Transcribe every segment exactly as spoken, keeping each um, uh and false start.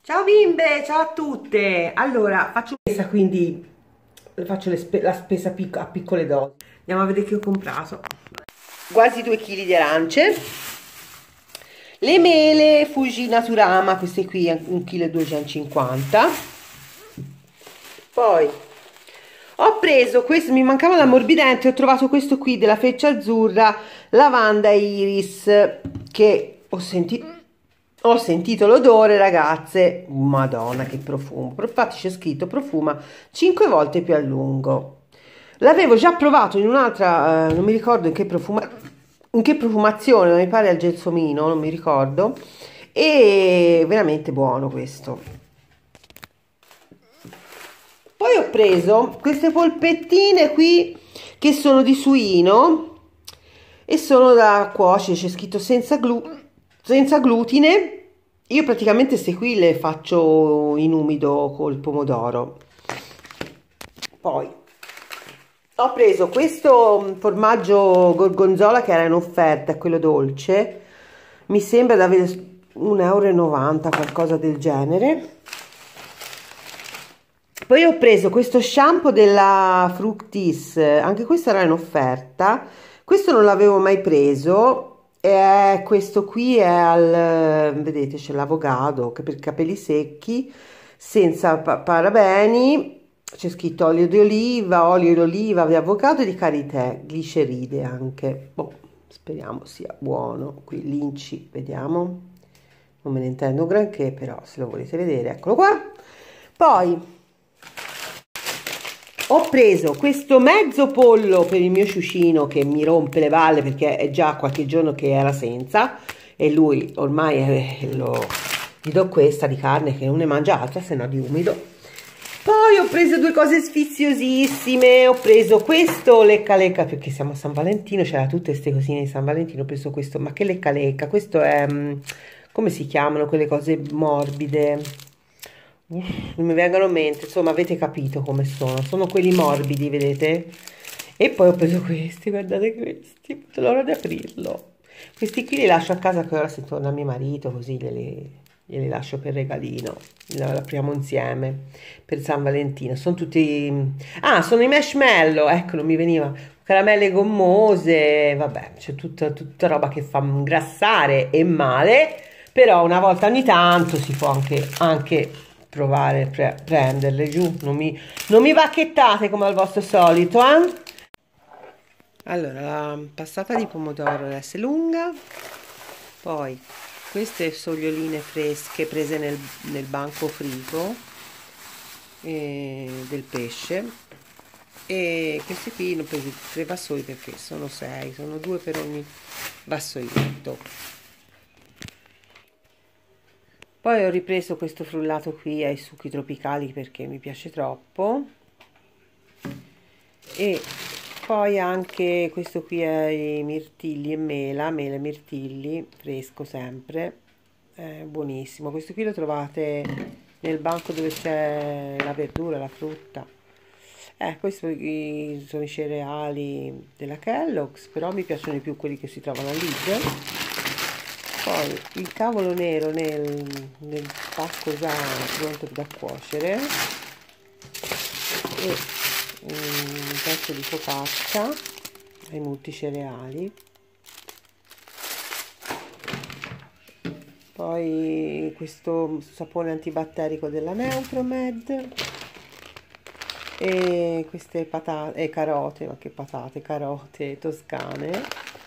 Ciao bimbe, ciao a tutte. Allora, faccio questa, quindi faccio le spe la spesa pic a piccole dosi. Andiamo a vedere che ho comprato. Quasi due chili di arance. Le mele Fuji Naturama, queste qui un chilo e duecentocinquanta. Poi ho preso questo, mi mancava l'ammorbidente, ho trovato questo qui della Freccia Azzurra, lavanda iris, che ho sentito ho sentito l'odore, ragazze, madonna che profumo, infatti c'è scritto profuma cinque volte più a lungo. L'avevo già provato in un'altra, eh, non mi ricordo in che, profuma in che profumazione, mi pare al gelsomino, non mi ricordo, e veramente buono questo. Poi ho preso queste polpettine qui che sono di suino e sono da cuocere, c'è scritto senza glutine. Senza glutine. Io praticamente queste qui le faccio in umido col pomodoro. Poi ho preso questo formaggio gorgonzola che era in offerta, quello dolce, mi sembra da avere un euro e novanta, qualcosa del genere. Poi ho preso questo shampoo della Fructis, anche questo era in offerta, questo non l'avevo mai preso. E questo qui è al, vedete, c'è l'avocado che per capelli secchi, senza parabeni, c'è scritto olio di oliva, olio di oliva, di avocado e di karité, gliceride anche. Boh, speriamo sia buono. Qui l'inci, vediamo, non me ne intendo granché, però se lo volete vedere, eccolo qua. Poi ho preso questo mezzo pollo per il mio ciucino che mi rompe le balle perché è già qualche giorno che era senza e lui ormai è, lo, gli do questa di carne che non ne mangia altra se no di umido. Poi ho preso due cose sfiziosissime, ho preso questo lecca lecca perché siamo a San Valentino, c'era tutte queste cosine di San Valentino, ho preso questo, ma che lecca lecca, questo è, come si chiamano quelle cose morbide? Uff, non mi vengono in mente, insomma avete capito come sono, sono quelli morbidi, vedete? E poi ho preso questi, guardate questi, non vedo l'ora di aprirlo. Questi qui li lascio a casa che ora se torna mio marito, così glieli, glieli lascio per regalino, li apriamo insieme per San Valentino. Sono tutti, ah, sono i marshmallow, ecco, non mi veniva, caramelle gommose, vabbè, c'è tutta, tutta roba che fa ingrassare e male, però una volta ogni tanto si può anche, anche provare a pre prenderle giù, non mi, non mi bacchettate come al vostro solito, eh? Allora, la passata di pomodoro deve essere lunga, poi queste soglioline fresche prese nel, nel banco frigo eh, del pesce, e questi qui ne ho presi tre vassoi perché sono sei, sono due per ogni vassoietto. Poi ho ripreso questo frullato qui ai succhi tropicali perché mi piace troppo, e poi anche questo qui è i mirtilli e mela, mele e mirtilli, fresco sempre, è buonissimo. Questo qui lo trovate nel banco dove c'è la verdura, la frutta. Eh, questi sono i cereali della Kellogg's, però mi piacciono di più quelli che si trovano a Lidl. Poi il cavolo nero nel, nel pacco già pronto da cuocere e un pezzo di focaccia ai multicereali. Poi questo sapone antibatterico della Neutromed e queste patate, eh, carote, ma che patate, carote toscane.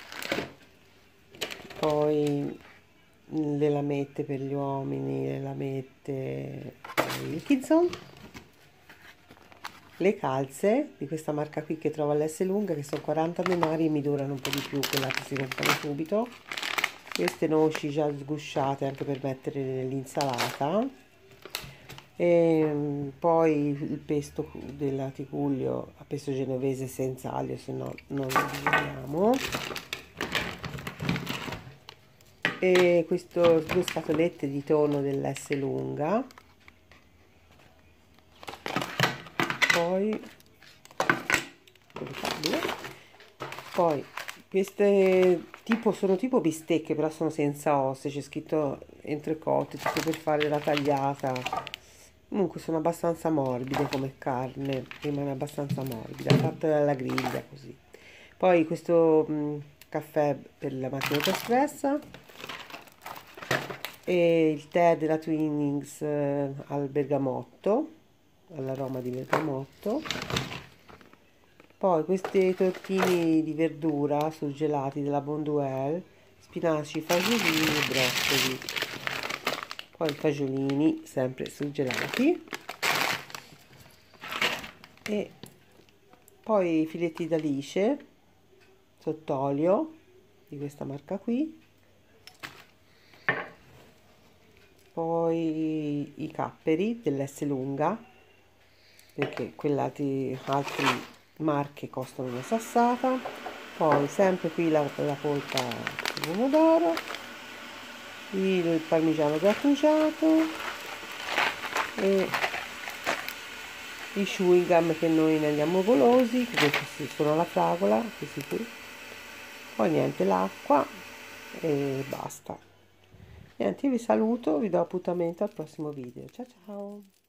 Poi le lamette per gli uomini, le lamette Wilkinson, le calze di questa marca qui che trovo all'S lunga, che sono quaranta denari e mi durano un po' di più, quella che si comprano subito. Queste noci già sgusciate anche per mettere nell'insalata, e poi il pesto della Tigullio, a pesto genovese senza aglio, se no non lo usiamo. E questo due scatolette di tonno dell'S lunga. Poi poi queste tipo sono tipo bistecche, però sono senza ossa, c'è scritto entrecôte, tutto per fare la tagliata. Comunque sono abbastanza morbide come carne, rimane abbastanza morbida, fatta alla griglia così. Poi questo mh, caffè per la macchinetta espressa e il tè della Twinings eh, al bergamotto, all'aroma di bergamotto. Poi questi tortini di verdura surgelati della Bonduelle, spinaci, fagiolini e broccoli. Poi i fagiolini sempre surgelati. E poi i filetti d'alice sott'olio di questa marca qui. Poi i capperi dell'S lunga, perché quell'altri altri marche costano una sassata. Poi sempre qui la, la polpa di pomodoro, il parmigiano grattugiato e i chewing gum che noi ne andiamo golosi, questi sono la fragola, questi qui. Poi niente, l'acqua e basta. Niente, io vi saluto, vi do appuntamento al prossimo video. Ciao ciao!